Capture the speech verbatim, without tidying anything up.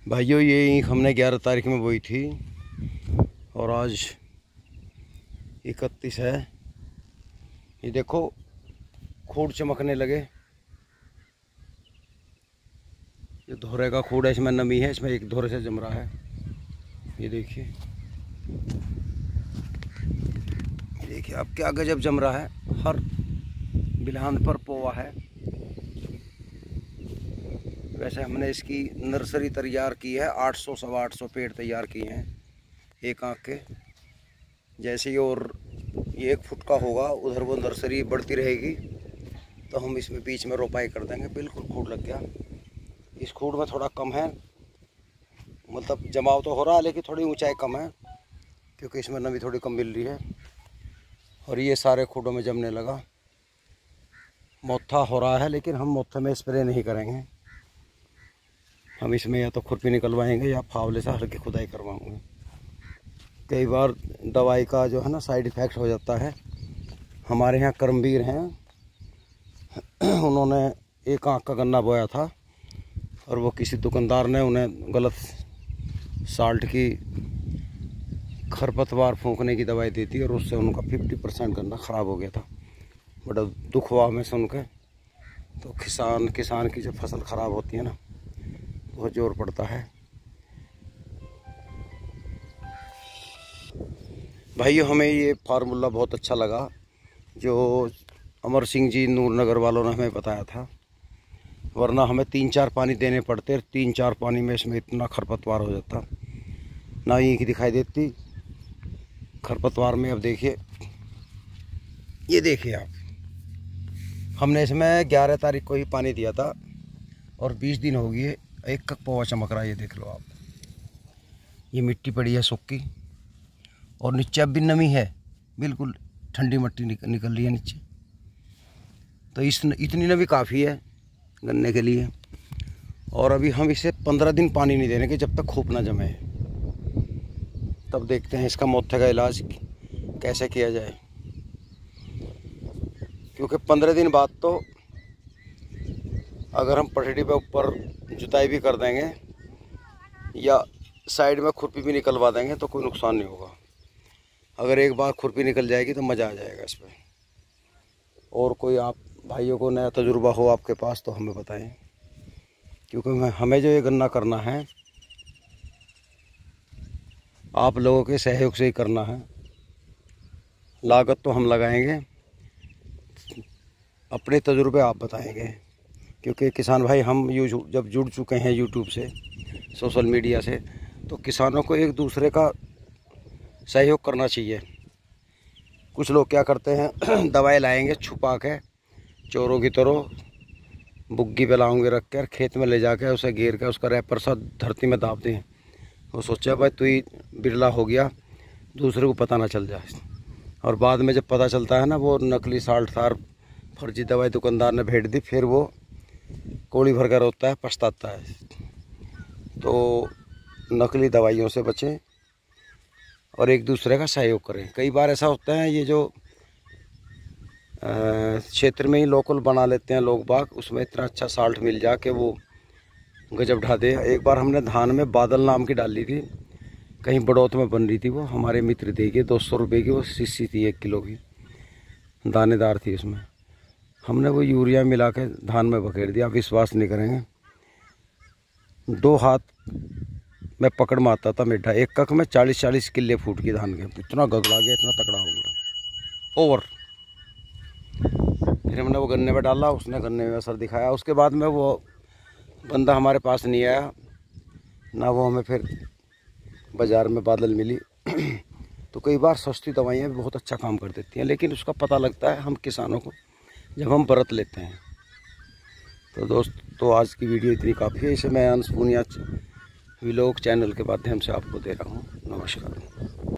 भाइयों ये ईख हमने ग्यारह तारीख में बोई थी और आज इकतीस है। ये देखो खूड़ चमकने लगे। ये धोरे का खूड़ है, इसमें नमी है, इसमें एक धोरे से जम रहा है। ये देखिए देखिए अब क्या गजब जम रहा है। हर बिलान पर पोवा है। वैसे हमने इसकी नर्सरी तैयार की है, आठ सौ सवा आठ सौ पेड़ तैयार किए हैं एक आँख के जैसे ही। और ये एक फुट का होगा, उधर वो नर्सरी बढ़ती रहेगी तो हम इसमें बीच में रोपाई कर देंगे। बिल्कुल खूड़ लग गया। इस खूड़ में थोड़ा कम है, मतलब जमाव तो हो रहा है लेकिन थोड़ी ऊंचाई कम है क्योंकि इसमें नमी थोड़ी कम मिल रही है। और ये सारे खूड़ों में जमने लगा। मोथा हो रहा है लेकिन हम मोथे में स्प्रे नहीं करेंगे। हम इसमें या तो खुरपी निकलवाएंगे या फावले से हल्की खुदाई करवाएंगे। कई बार दवाई का जो है ना साइड इफ़ेक्ट हो जाता है। हमारे यहाँ कर्मवीर हैं, उन्होंने एक आँख का गन्ना बोया था और वो किसी दुकानदार ने उन्हें गलत साल्ट की खरपतवार फूंकने की दवाई दी थी और उससे उनका पचास परसेंट गन्ना ख़राब हो गया था। बड़ा दुख हुआ हमें सुन के। तो किसान किसान की जब फसल ख़राब होती है ना बहुत जोर पड़ता है। भाइयों हमें ये फार्मूला बहुत अच्छा लगा जो अमर सिंह जी नूरनगर वालों ने हमें बताया था, वरना हमें तीन चार पानी देने पड़ते। तीन चार पानी में इसमें इतना खरपतवार हो जाता, ना ईंख दिखाई देती खरपतवार में। अब देखिए, ये देखिए आप, हमने इसमें ग्यारह तारीख को ही पानी दिया था और बीस दिन हो गए, एक कक पौवा चमक रहा है। ये देख लो आप, ये मिट्टी पड़ी है सूखी और नीचे अब भी नमी है, बिल्कुल ठंडी मिट्टी निकल निकल रही है नीचे। तो इस इतनी नमी काफ़ी है गन्ने के लिए। और अभी हम इसे पंद्रह दिन पानी नहीं देने के जब तक खूब ना जमे, तब देखते हैं इसका मोथे का इलाज कैसे किया जाए। क्योंकि पंद्रह दिन बाद तो अगर हम पटड़ी पे ऊपर जुताई भी कर देंगे या साइड में खुरपी भी निकलवा देंगे तो कोई नुकसान नहीं होगा। अगर एक बार खुरपी निकल जाएगी तो मज़ा आ जाएगा इसमें। और कोई आप भाइयों को नया तजुर्बा हो आपके पास तो हमें बताएं, क्योंकि हमें जो ये गन्ना करना है आप लोगों के सहयोग से ही करना है। लागत तो हम लगाएंगे, अपने तजुर्बे आप बताएंगे। क्योंकि किसान भाई हम यूट्यूब जब जुड़ चुके हैं यूट्यूब से, सोशल मीडिया से, तो किसानों को एक दूसरे का सहयोग करना चाहिए। कुछ लोग क्या करते हैं दवाई लाएंगे छुपा के चोरों की तरह, बुग्गी पे लाऊंगे रख कर खेत में ले जाके उसे घेर के उसका रैपर सा धरती में दाब दें। वो सोचा भाई तू ही बिरला हो गया, दूसरे को पता ना चल जाए। और बाद में जब पता चलता है ना वो नकली साल्ट थार फर्जी दवाई दुकानदार ने भेज दी, फिर वो कोड़ी भर कर रोता है, पछताता है। तो नकली दवाइयों से बचें और एक दूसरे का सहयोग करें। कई बार ऐसा होता है ये जो क्षेत्र में ही लोकल बना लेते हैं लोग बाग, उसमें इतना अच्छा साल्ट मिल जा के वो गजब ढा दे। एक बार हमने धान में बादल नाम की डाली थी, कहीं बड़ौत में बन रही थी, वो हमारे मित्र दे गए दो सौ रुपये की। वो शीशी थी एक किलो की, दानेदार थी। उसमें हमने वो यूरिया मिला के धान में बखेर दिया। आप विश्वास नहीं करेंगे, दो हाथ में पकड़ में आता था मिड्ढा। एक कक में चालीस चालीस किले फूट की धान के। इतना गगड़ा गया, इतना तगड़ा हो गया ओवर। फिर हमने वो गन्ने में डाला, उसने गन्ने में असर दिखाया। उसके बाद में वो बंदा हमारे पास नहीं आया ना, वो हमें फिर बाज़ार में बादल मिली। तो कई बार सस्ती दवाइयाँ भी बहुत अच्छा काम कर देती हैं, लेकिन उसका पता लगता है हम किसानों को जब हम बरत लेते हैं। तो दोस्त तो आज की वीडियो इतनी काफ़ी है। इसे मैं अंश पूनिया व्लॉग चैनल के माध्यम से आपको दे रहा हूँ। नमस्कार।